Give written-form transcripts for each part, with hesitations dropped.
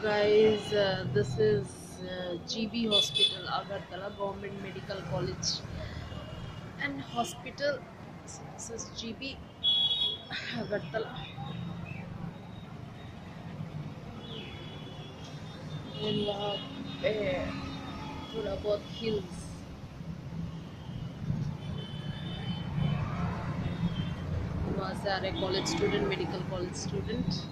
Guys, this is GB Hospital, Agartala Government Medical College and Hospital. This is GB Agartala. And वहाँ पे थोड़ा बहुत hills. वहाँ से आ रहे college student, medical college student.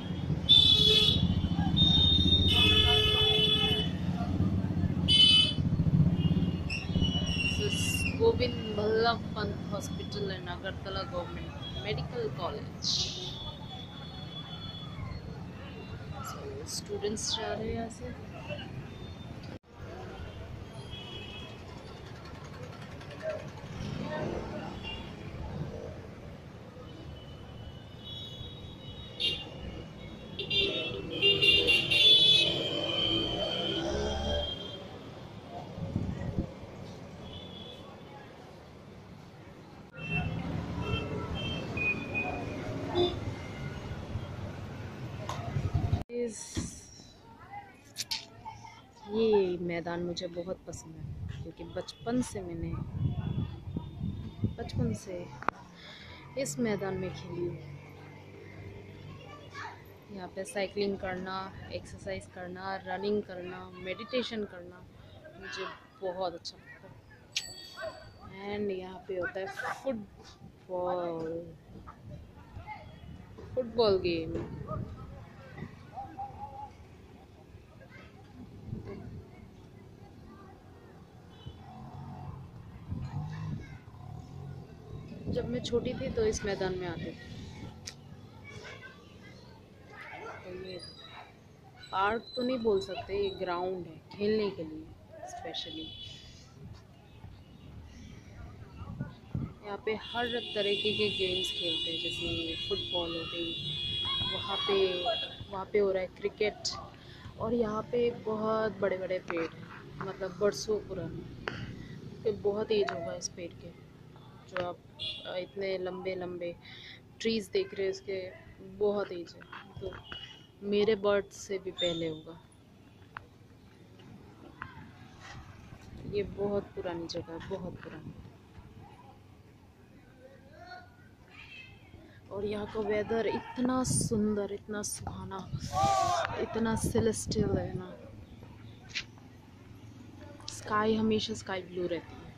Govind Ballabh Pant Hospital and Agartala Government Medical College. So students जा रहे हैं यहाँ से. ये मैदान मुझे बहुत पसंद है क्योंकि बचपन से इस मैदान में खेली हूँ. यहाँ पे साइकिलिंग करना, एक्सरसाइज करना, रनिंग करना, मेडिटेशन करना मुझे बहुत अच्छा लगता है. एंड यहाँ पे होता है फुटबॉल गेम. जब मैं छोटी थी तो इस मैदान में आते थे. तो ये पार्क तो नहीं बोल सकते, ये ग्राउंड है खेलने के लिए स्पेशली. यहाँ पे हर तरीके के गेम्स खेलते हैं, जैसे फुटबॉल हो गई, वहाँ पे हो रहा है क्रिकेट. और यहाँ पे बहुत बड़े बड़े पेड़ हैं, मतलब बरसों पुराने. बहुत एज होगा इस पेड़ के, जो आप इतने लंबे लंबे ट्रीज देख रहे हैं, इसके बहुत एज है. तो मेरे बर्थ से भी पहले होगा. ये बहुत पुरानी जगह है, बहुत पुरानी. और यहाँ का वेदर इतना सुंदर, इतना सुहाना, इतना सेलेस्टियल है ना. स्काई हमेशा स्काई ब्लू रहती है.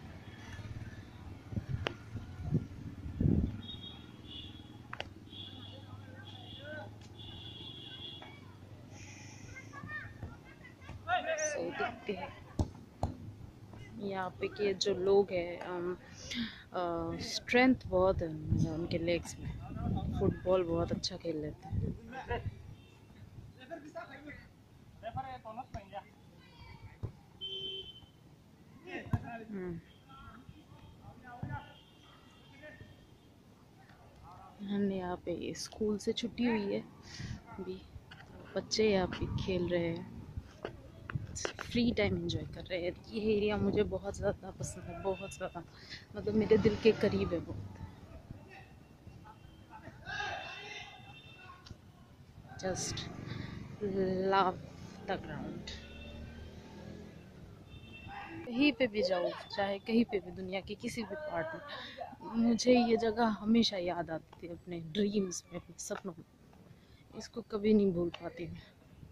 सो दिखते हैं यहाँ पे के जो लोग हैं, स्ट्रेंथ बहुत है उनके लेग्स में. फुटबॉल बहुत अच्छा खेल लेते हैं. यहाँ पे स्कूल से छुट्टी हुई है अभी, तो बच्चे यहाँ पे खेल रहे हैं, फ्री टाइम एंजॉय कर रहे हैं. ये एरिया मुझे बहुत ज़्यादा पसंद है, बहुत ज़्यादा, मतलब मेरे दिल के करीब है बहुत. Just love the ground. कहीं पे भी जाओ, चाहे कहीं पे भी, दुनिया के किसी भी पार्ट में, मुझे ये जगह हमेशा याद आती थी अपने ड्रीम्स में, अपने सपनों में. इसको कभी नहीं भूल पाती मैं.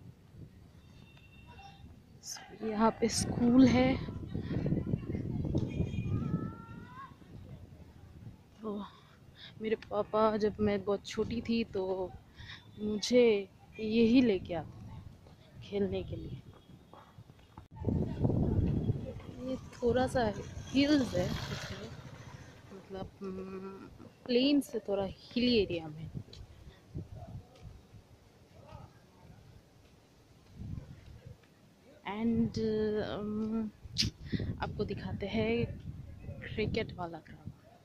यहाँ पे स्कूल है. तो मेरे पापा, जब मैं बहुत छोटी थी तो मुझे यही लेके आते थे खेलने के लिए. ये थोड़ा सा हिल्स है इसमें, मतलब प्लेन से थोड़ा हिली एरिया में. एंड आपको दिखाते हैं क्रिकेट वाला ग्राउंड.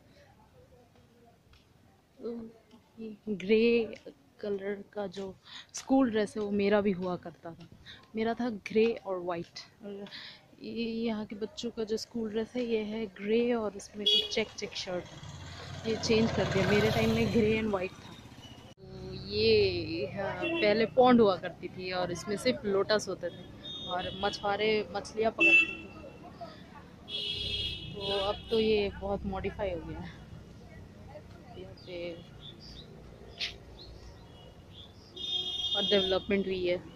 ग्रे कलर का जो स्कूल ड्रेस है वो मेरा भी हुआ करता था. मेरा था ग्रे और वाइट. और ये यहाँ के बच्चों का जो स्कूल ड्रेस है ये है ग्रे और इसमें कुछ चेक शर्ट है. ये चेंज कर दिया, मेरे टाइम में ग्रे एंड वाइट था. तो ये पहले पौंड हुआ करती थी और इसमें सिर्फ लोटस होते थे और मछुआरे मछलियाँ पकड़ते थे। तो अब तो ये बहुत मॉडिफाई हो गया है। यहाँ पे और डेवलपमेंट हुई है।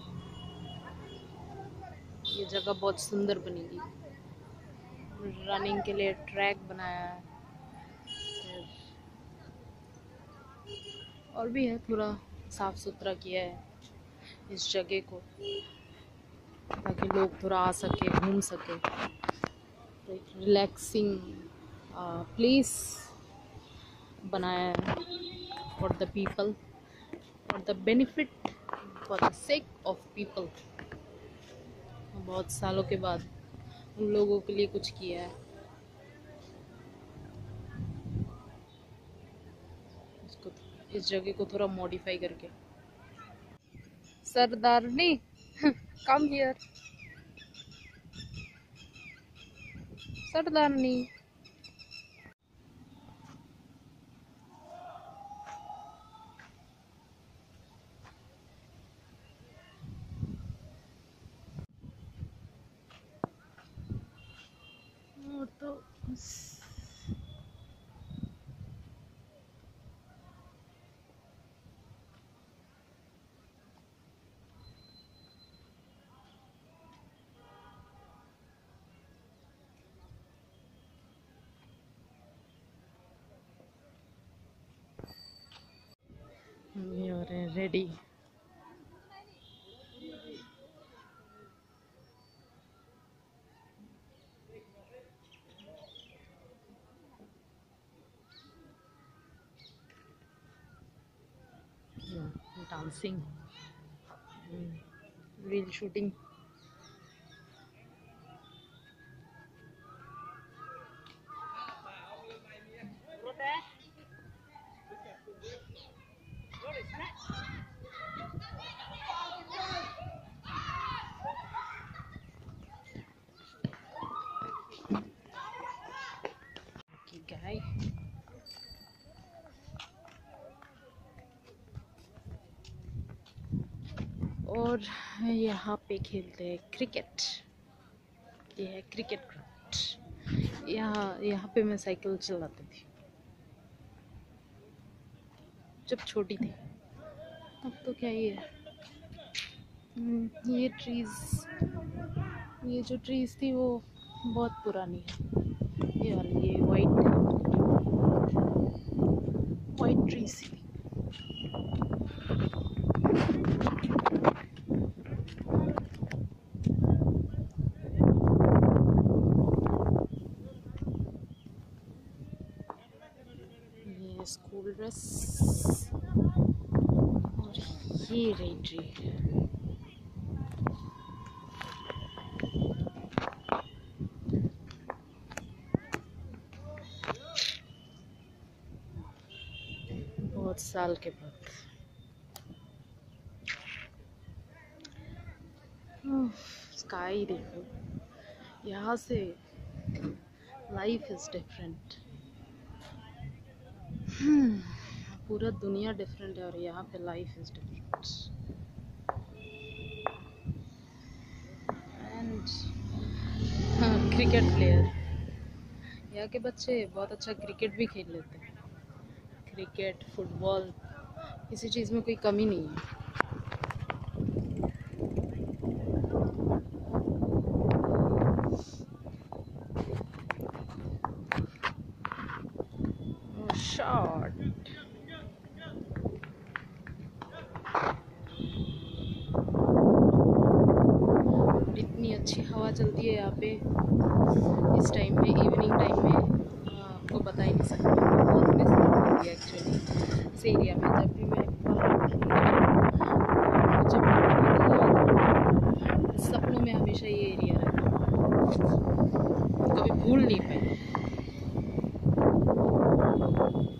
ये जगह बहुत सुंदर बनेगी। रनिंग के लिए ट्रैक बनाया है और भी है, थोड़ा साफ सुथरा किया है इस जगह को ताकि लोग थोड़ा आ सके, घूम सके। रिलैक्सिंग प्लेस बनाया है for the people, for the benefit, for the sake of people. बहुत सालों के बाद उन लोगों के लिए कुछ किया है। इसको, इस जगह को थोड़ा मॉडिफाई करके। Sardarni come here, Sardarni. और तो ये हो रहे हैं ready. Dancing, reel shooting. Guys और यहाँ पे खेलते हैं क्रिकेट। ये है क्रिकेट ग्राउंड। यहाँ पे मैं साइकिल चलाती थी जब छोटी थी। अब तो क्या ही है। ये जो ट्रीज थी वो बहुत पुरानी है। ये वाली, ये वाइट ट्रीज थी। ये स्कूल ड्रेस और ये रही ट्री। बहुत साल के बाद स्काई देखो, यहाँ से लाइफ इज डिफरेंट। पूरा दुनिया डिफरेंट है और यहाँ पे life is different. And cricket player, यहाँ के बच्चे बहुत अच्छा क्रिकेट भी खेल लेते हैं। क्रिकेट, फुटबॉल, किसी चीज़ में कोई कमी नहीं है। शॉट, इतनी अच्छी हवा चलती है यहाँ पे इस टाइम में, इवनिंग टाइम में, आपको बता ही नहीं सकती। बहुत मिस करती है एक्चुअली इस एरिया में। जब भी मैं मुझे सपनों में हमेशा ये एरिया रहता, कभी भूल नहीं पाई।